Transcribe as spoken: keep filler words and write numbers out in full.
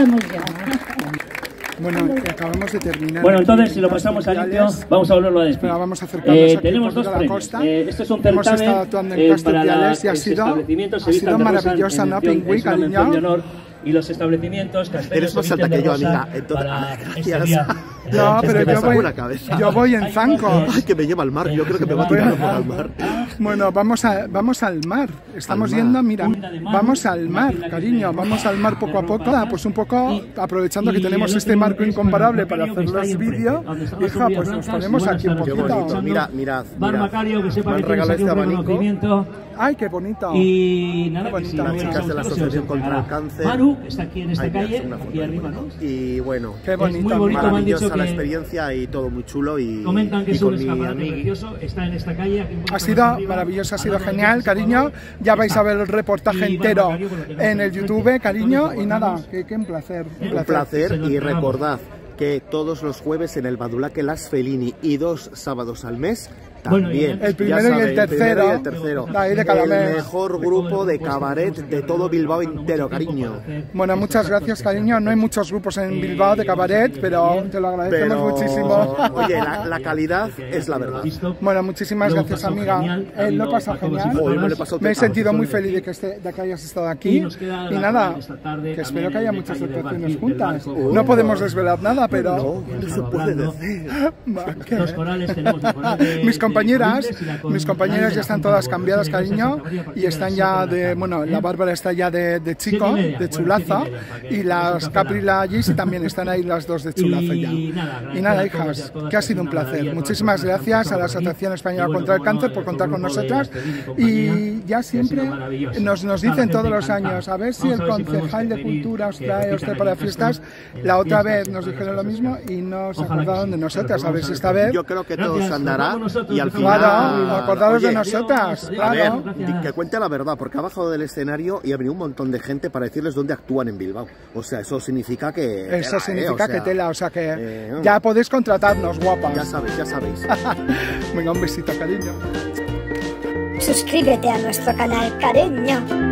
estamos ya. Bueno, acabamos de terminar. Bueno, entonces, si lo pasamos a limpio, vamos a volverlo a despedir. Pero vamos a acercarnos eh, aquí tenemos dos a la premios. costa. Eh, este es un Hemos certamen estado actuando en eh, Castor para Viales y ha los sido, establecimientos. ha sido maravillosa, ¿no, Pingüí, cariño? Y los establecimientos Castellos Eres más alta que yo, amiga. Entonces, gracias. No, pero yo voy, yo voy en zanco. Ay, que me lleva al mar. Yo creo que me va a tirar por al mar. Bueno, vamos, a, vamos al mar. Estamos al mar. yendo, mira, vamos al mar, cariño. Vamos al mar poco a poco. Pues un poco, aprovechando que tenemos este marco incomparable para hacer los vídeos. Hija, pues nos ponemos aquí un poquito. Mira, mirad, Bar Macario, que sepa que tienes aquí un reconocimiento. Ay, qué bonito. Y nada, qué que si las chicas de la Asociación contra el Cáncer. Maru está aquí en esta Ay, calle, una aquí arriba, ¿no? Y bueno, qué bonito, es muy bonito, maravillosa me la han dicho que experiencia y todo muy chulo. Y comentan que y es un con mi escaparate amigo. precioso, está en esta calle. Aquí un ha sido maravilloso, ha sido genial, cariño. Ya vais a ver el reportaje entero en el YouTube, cariño. Y nada, que, que un placer. Un placer, un placer y recordad que todos los jueves en el Badulaque Las Fellini y dos sábados al mes también. El primero y el tercero. Y el tercero. Ahí de cada mes. El mejor grupo de cabaret de todo Bilbao entero, cariño. Bueno, muchas gracias, cariño. No hay muchos grupos en Bilbao de cabaret, pero te lo agradecemos pero, muchísimo. Oye, la, la calidad es la verdad. Bueno, muchísimas gracias, amiga. Eh, lo he pasado genial. Hoy me, lo he pasado me he sentido muy feliz de que, esté, de que hayas estado aquí. Y nada, que espero que haya muchas actuaciones juntas. No podemos desvelar nada, pero... No, no se puede decir. Los corales tenemos Mis compañeras, mis compañeras ya están todas cambiadas, cariño, y están ya de, bueno, la Bárbara está ya de, de chico, de chulaza, y las Capri y la Gis también están ahí las dos de chulaza ya. Y nada, hijas, que ha sido un placer. Muchísimas gracias a la Asociación Española contra el Cáncer por contar con nosotras, y ya siempre nos, nos dicen todos los años, a ver si el concejal de Cultura os trae usted para fiestas. La otra vez nos dijeron lo mismo y no se acordaron de nosotras, a ver si esta vez... Yo creo que todo se andará y al final... Claro, acordaros de nosotras, A claro. ver, que cuente la verdad, porque ha bajado del escenario y ha venido un montón de gente para decirles dónde actúan en Bilbao. O sea, eso significa que... Eso tela, significa eh, o sea, que tela, o sea que eh, ya podéis contratarnos, guapas. Ya sabéis, ya sabéis. Venga, un besito, cariño. Suscríbete a nuestro canal, cariño.